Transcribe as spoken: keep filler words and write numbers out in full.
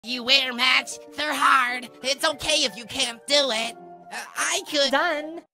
You wear mats, they're hard. It's okay if you can't do it. Uh, I could- Done.